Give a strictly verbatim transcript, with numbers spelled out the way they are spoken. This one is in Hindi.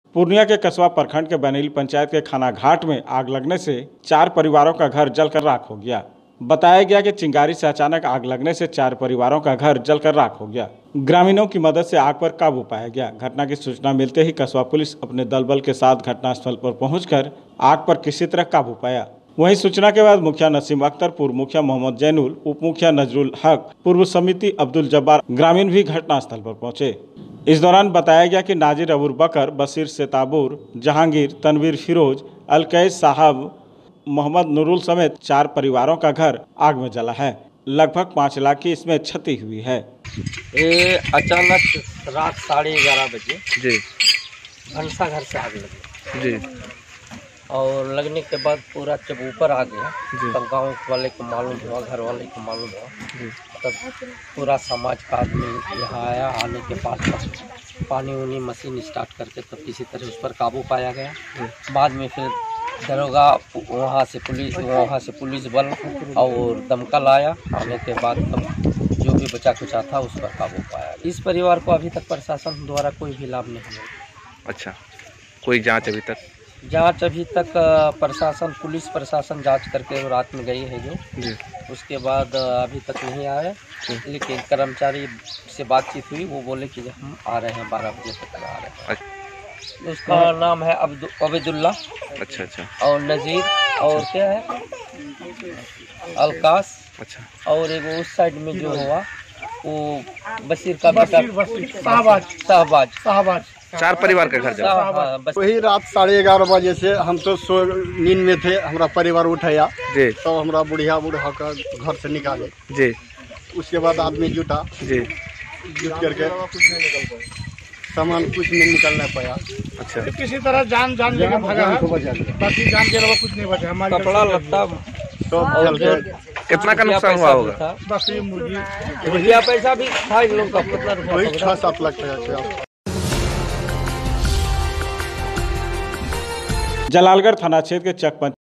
पूर्णिया के कसबा प्रखंड के बनेली पंचायत के खाना घाट में आग लगने से चार परिवारों का घर जलकर राख हो गया। बताया गया कि चिंगारी से अचानक आग लगने से चार परिवारों का घर जलकर राख हो गया। ग्रामीणों की मदद से आग पर काबू पाया गया। घटना की सूचना मिलते ही कसबा पुलिस अपने दल बल के साथ घटनास्थल पर पहुंचकर आग पर किसी तरह काबू पाया। वहीं सूचना के बाद मुखिया नसीम अख्तर, पूर्व मुखिया मोहम्मद जैनुल, उप मुखिया नजरुल हक, पूर्व समिति अब्दुल जब्बार ग्रामीण भी घटनास्थल पर पहुंचे। इस दौरान बताया गया कि नाजिर अबूर बकर, बशीर सेताबूर, जहांगीर, तनवीर फिरोज, अलकैस साहब, मोहम्मद नूरुल समेत चार परिवारों का घर आग में जला है। लगभग पाँच लाख की इसमें क्षति हुई है। ये अचानक रात साढ़े ग्यारह बजे जी घंसा घर से आग लगी जी और लगने के बाद पूरा जब ऊपर आ गया तब गांव वाले को मालूम हुआ, घर वाले को मालूम हुआ, तब पूरा समाज का आदमी यहाँ आया। आने के बाद पानी उनी मशीन स्टार्ट करके तब किसी तरह उस पर काबू पाया गया। बाद में फिर दरोगा वहाँ से पुलिस वहाँ से पुलिस बल और दमकल आया। आने के बाद तब जो भी बचा कुचा था उस पर काबू पाया। इस परिवार को अभी तक प्रशासन द्वारा कोई भी लाभ नहीं मिला। अच्छा, कोई जांच अभी तक जांच अभी तक प्रशासन पुलिस प्रशासन जांच करके रात में गई है जो जी उसके बाद अभी तक नहीं आए। लेकिन कर्मचारी से बातचीत हुई, वो बोले कि हम आ रहे हैं बारह बजे तक आ रहे हैं। अच्छा। उसका नाम है अब्दुल्ला। अच्छा अच्छा और नज़ीर और क्या है अलकास। अच्छा। और एक उस साइड में जो हुआ वो बशीर का बेटा शाहबाज शाहबाज शाहबाज चार परिवार का घर जला। वही रात साढ़े ग्यारह बजे से हम तो सो नींद में थे, हमारा परिवार उठाया जी, तो हमरा बुढ़िया बुढ़ा का घर से निकाले जी। उसके बाद आदमी जुटा जी जुट करके सामान कुछ नहीं निकलना पाया। अच्छा, किसी तरह जान जान लेके भागा है, बाकी जान के अलावा कुछ नहीं बचा। हमारे कपड़ा लत्ता तो कितना का नुकसान हुआ होगा? बस ये मुर्गी रुपया पैसा भी था इन लोग का वही छह सात लाख टका। जलालगढ़ थाना क्षेत्र के चक